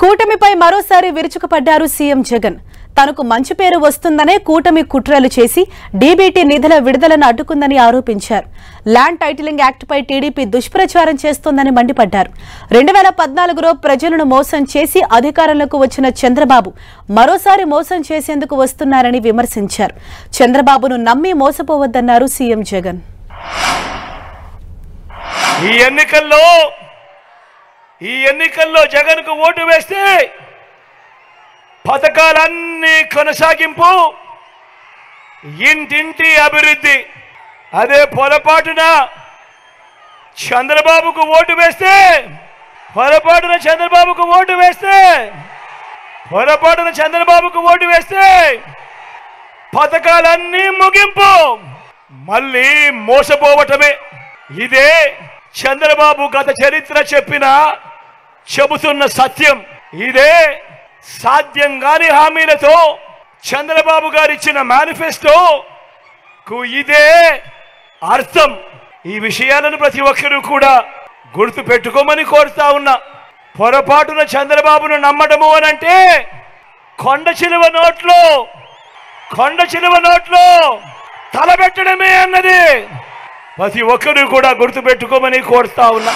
కూటమిపై మరోసారి విరుచుకుపడ్డారు సీఎం జగన్. తనకు మంచి పేరు వస్తుందనే కూటమి కుట్రలు చేసి డీబీటీ నిధుల విడుదలను అడ్డుకుందని ఆరోపించారు. ల్యాండ్ టైటిలింగ్ యాక్ట్పై టీడీపీ దుష్ప్రచారం చేస్తోందని మండిపడ్డారు. 2014లో ప్రజలను మోసం చేసి అధికారంలోకి వచ్చిన చంద్రబాబు మరోసారి మోసం చేసేందుకు వస్తున్నారని విమర్శించారు. చంద్రబాబును నమ్మి మోసపోవద్దన్నారు సీఎం జగన్. ఈ ఎన్నికల్లో జగన్కు ఓటు వేస్తే పథకాలన్నీ కొనసాగింపు, ఇంటింటి అభివృద్ధి. అదే పొరపాటున చంద్రబాబుకు ఓటు వేస్తే పథకాలన్నీ ముగింపు, మళ్ళీ మోసపోవటమే. ఇదే చంద్రబాబు గత చరిత్ర చెబుతున్న సత్యం. ఇదే సాధ్యం కాని హామీలతో చంద్రబాబు గారు ఇచ్చిన మేనిఫెస్టోకు ఇదే అర్థం. ఈ విషయాలను ప్రతి ఒక్కరూ కూడా గుర్తు పెట్టుకోమని కోరుతా ఉన్నా. పొరపాటున చంద్రబాబును నమ్మడము అనంటే కొండ చిలువ నోట్లో తలబెట్టడమే అన్నది ప్రతి ఒక్కరూ కూడా గుర్తు పెట్టుకోమని కోరుతా ఉన్నా.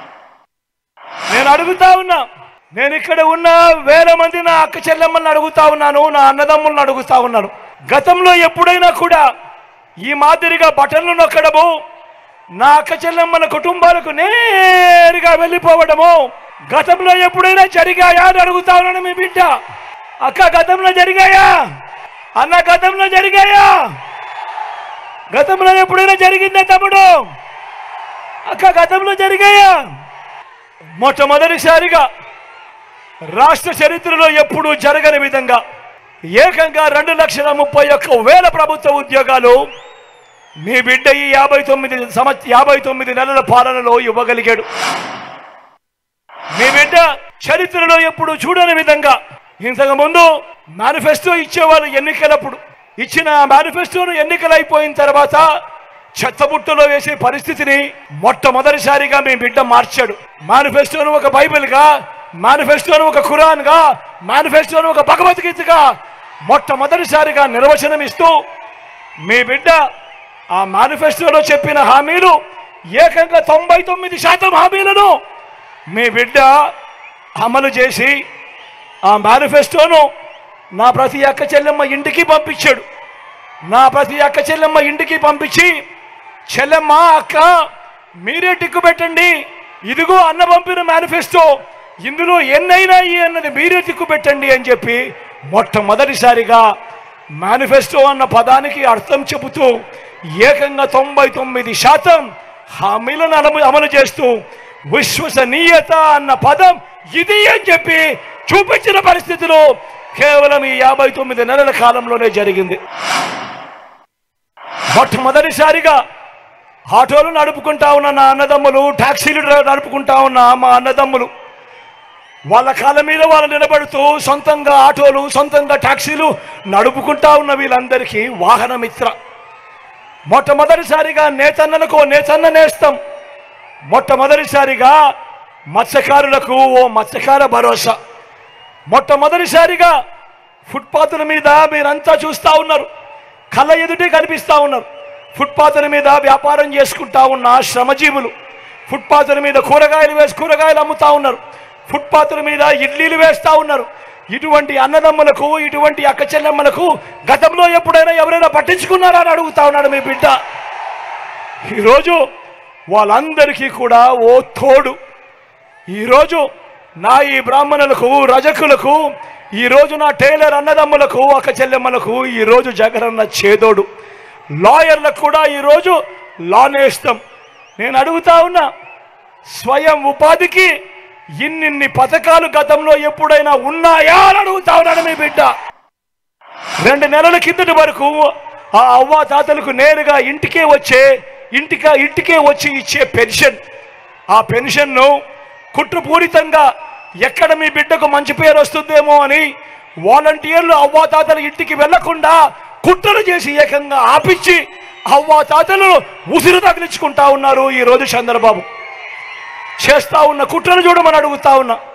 నేను ఇక్కడ ఉన్న వేల మంది నా అక్క చెల్లెమ్మల్ని అడుగుతా ఉన్నాను, నా అన్నదమ్ములను అడుగుతా ఉన్నాను. గతంలో ఎప్పుడైనా కూడా ఈ మాదిరిగా బటన్లు నొక్కడము, నా అక్క చెల్లెమ్మల కుటుంబాలకు నేరుగా వెళ్ళిపోవడము గతంలో ఎప్పుడైనా జరిగాయా అని అడుగుతా ఉన్నాను. మీ బిడ్డ అక్క గతంలో జరిగాయా? అన్న గతంలో జరిగాయా? గతంలో ఎప్పుడైనా జరిగిందా తమ్ముడు? అక్క గతంలో జరిగాయా? మొట్టమొదటిసారిగా రాష్ట్ర చరిత్రలో ఎప్పుడూ జరగని విధంగా ఏకంగా 2,31,000 ప్రభుత్వ ఉద్యోగాలు మీ బిడ్డ ఈ 59 నెలల పాలనలో ఇవ్వగలిగాడు. మీ బిడ్డ చరిత్రలో ఎప్పుడు చూడని విధంగా ఇంతకు ముందు మేనిఫెస్టో ఇచ్చేవాళ్ళు ఎన్నికలప్పుడు. ఇచ్చిన మేనిఫెస్టోను ఎన్నికలైపోయిన తర్వాత చెత్తబుట్టలో వేసే పరిస్థితిని మొట్టమొదటిసారిగా మీ బిడ్డ మార్చాడు. మేనిఫెస్టోను ఒక బైబిల్గా, మేనిఫెస్టోను ఒక ఖురాన్గా, మేనిఫెస్టోను ఒక భగవద్గీతగా మొట్టమొదటిసారిగా నిర్వచనం ఇస్తూ మీ బిడ్డ ఆ మేనిఫెస్టోలో చెప్పిన హామీలు ఏకంగా 99% హామీలను మీ బిడ్డ అమలు చేసి ఆ మేనిఫెస్టోను నా ప్రతి అక్క చెల్లెమ్మ ఇంటికి పంపించాడు. పంపించి చెల్లెమ్మ, అక్క మీరే టిక్కు పెట్టండి, ఇదిగో అన్న పంపిన మేనిఫెస్టో, ఇందులో ఎన్నైనాయి అన్నది మీరే టిక్కు పెట్టండి అని చెప్పి మొట్టమొదటిసారిగా మేనిఫెస్టో అన్న పదానికి అర్థం చెబుతూ ఏకంగా 99% హామీలను అమలు చేస్తూ విశ్వసనీయత అన్న పదం ఇది అని చెప్పి చూపించిన పరిస్థితిలో కేవలం ఈ 59 నెలల కాలంలోనే జరిగింది. మొట్టమొదటిసారిగా ఆటోలు నడుపుకుంటా ఉన్న నా అన్నదమ్ములు, టాక్సీలు నడుపుకుంటా ఉన్న మా అన్నదమ్ములు వాళ్ళ కాళ్ళ మీద వాళ్ళు నిలబడుతూ సొంతంగా ఆటోలు, సొంతంగా టాక్సీలు నడుపుకుంటా ఉన్న వీళ్ళందరికీ వాహన మిత్ర. మొట్టమొదటిసారిగా నేతన్నలకు నేతన్న నేస్తం. మొట్టమొదటిసారిగా మత్స్యకారులకు ఓ మత్స్యకార భరోసా. మొట్టమొదటిసారిగా ఫుట్పాత్ల మీద మీరంతా చూస్తూ ఉన్నారు, కళ్ళ ఎదుటే కనిపిస్తూ ఉన్నారు. ఫుట్పాత్ల మీద వ్యాపారం చేసుకుంటా ఉన్న శ్రమజీవులు, ఫుట్పాత్ల మీద కూరగాయలు అమ్ముతా ఉన్నారు, ఫుట్పాత్ల మీద ఇడ్లీలు వేస్తూ ఉన్నారు. ఇటువంటి అన్నదమ్ములకు, ఇటువంటి అక్క చెల్లెమ్మలకు గతంలో ఎప్పుడైనా ఎవరైనా పట్టించుకున్నారా అని అడుగుతా ఉన్నాడు మీ బిడ్డ. ఈరోజు వాళ్ళందరికీ కూడా ఓ తోడు. ఈరోజు నా ఈ బ్రాహ్మణులకు, రజకులకు, ఈరోజు నా టైలర్ అన్నదమ్ములకు, అక్క చెల్లెమ్మలకు ఈరోజు జగనన్న చేదోడు. లాయర్లకు కూడా ఈరోజు లా నేస్తం. నేను అడుగుతా ఉన్నా, స్వయం ఉపాధికి ఇన్నిన్ని పథకాలు గతంలో ఎప్పుడైనా ఉన్నాయా అని అడుగుతా ఉన్నాడు మీ బిడ్డ. 2 నెలల కిందటి వరకు ఆ అవ్వా తాతలకు నేరుగా ఇంటికే వచ్చి ఇచ్చే పెన్షన్, ఆ పెన్షన్ను కుట్రపూరితంగా ఎక్కడ మీ బిడ్డకు మంచి పేరు వస్తుందేమో అని వాలంటీర్లు అవ్వాతాతల ఇంటికి వెళ్లకుండా కుట్రలు చేసి ఏకంగా ఆపించి అవ్వాతాతలు ఉసిరు తగిలించుకుంటా ఉన్నారు. ఈరోజు చంద్రబాబు చేస్తా ఉన్న కుట్రను చూడమని అడుగుతా ఉన్నా.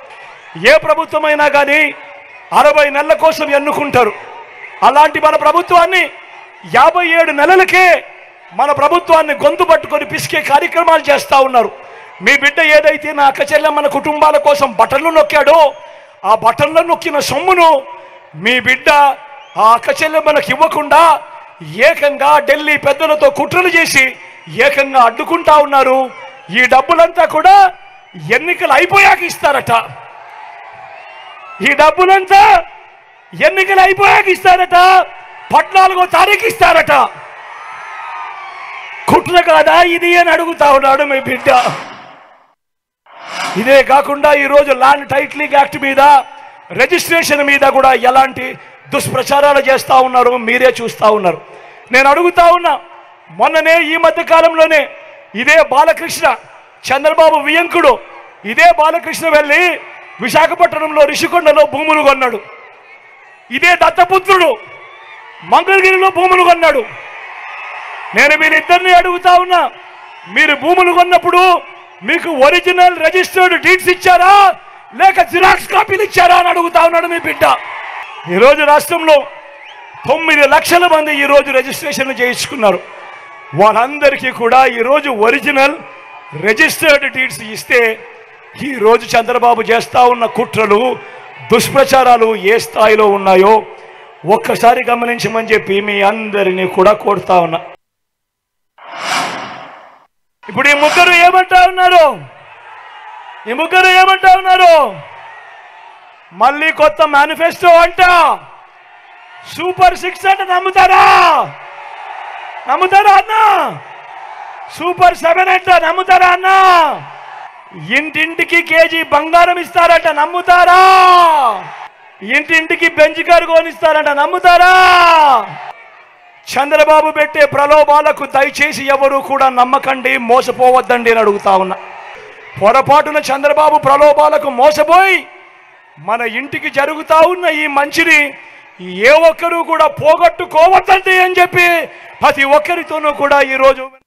ఏ ప్రభుత్వమైనా కానీ 60 నెలల కోసం ఎన్నుకుంటారు. అలాంటి మన ప్రభుత్వాన్ని 57 నెలలకే మన ప్రభుత్వాన్ని గొంతు పట్టుకొని పిసికే కార్యక్రమాలు చేస్తూ ఉన్నారు. మీ బిడ్డ ఏదైతే నా అక్క చెల్లెమ్మల కుటుంబాల కోసం బటన్లు నొక్కాడో ఆ బటన్లు నొక్కిన సొమ్మును మీ బిడ్డ ఆ అక్క చెల్లెమ్మలకు ఇవ్వకుండా ఏకంగా ఢిల్లీ పెద్దలతో కుట్రలు చేసి ఏకంగా అడ్డుకుంటా ఉన్నారు. ఈ డబ్బులంతా కూడా ఎన్నికలు అయిపోయాక ఇస్తారట. ఈ డబ్బులంతా ఎన్నికలు అయిపోయాక ఇస్తారట. 14వ తారీఖు ఇస్తారట. కుట్ర కాదా ఇది అని అడుగుతా ఉన్నాడు మీ బిడ్డ. ఇదే కాకుండా ఈరోజు ల్యాండ్ టైటిలింగ్ యాక్ట్ మీద, రిజిస్ట్రేషన్ మీద కూడా ఎలాంటి దుష్ప్రచారాలు చేస్తూ ఉన్నారు మీరే చూస్తూ ఉన్నారు. నేను అడుగుతా ఉన్నా, మొన్ననే ఈ మధ్య కాలంలోనే ఇదే బాలకృష్ణ, చంద్రబాబు వియంకుడు ఇదే బాలకృష్ణ వెళ్ళి విశాఖపట్నంలో రిషికొండలో భూములు కొన్నాడు. ఇదే దత్తపుత్రుడు మంగళగిరిలో భూములు కొన్నాడు. నేను వీరిద్దరిని అడుగుతా ఉన్నా, మీరు భూములు కొన్నప్పుడు మీకు ఒరిజినల్ రిజిస్టర్డ్ డీడ్స్ ఇచ్చారా లేక జిరాక్స్ కాపీలు ఇచ్చారా అని అడుగుతా ఉన్నాడు మీ బిడ్డ. ఈరోజు రాష్ట్రంలో 9 లక్షల మంది ఈరోజు రిజిస్ట్రేషన్లు చేయించుకున్నారు. వాళ్ళందరికీ కూడా ఈరోజు ఒరిజినల్ రిజిస్టర్డ్ డీడ్స్ ఇస్తే ఈరోజు చంద్రబాబు చేస్తూ ఉన్న కుట్రలు, దుష్ప్రచారాలు ఏ స్థాయిలో ఉన్నాయో ఒక్కసారి గమనించమని చెప్పి మీ అందరినీ కూడా కోరుతా ఉన్నా. ఇప్పుడు ఈ ముగ్గురు ఏమంటా ఉన్నారు? మళ్ళీ కొత్త మేనిఫెస్టో అంట, సూపర్ 6 అంటే నమ్ముతారా అన్న? సూపర్ 7 అంట నమ్ముతారా అన్న? ఇంటింటికి కేజీ బంగారం ఇస్తారంట నమ్ముతారా? ఇంటింటికి బెంచ్ కారు కొనిస్తారంట నమ్ముతారా? చంద్రబాబు పెట్టే ప్రలోభాలకు దయచేసి ఎవరు కూడా నమ్మకండి, మోసపోవద్దండి అని అడుగుతా ఉన్నా. పొరపాటున చంద్రబాబు ప్రలోభాలకు మోసపోయి మన ఇంటికి జరుగుతా ఉన్న ఈ మంచిని ఏ ఒక్కరూ కూడా పోగొట్టుకోవద్దండి అని చెప్పి ప్రతి ఒక్కరితోనూ కూడా ఈరోజు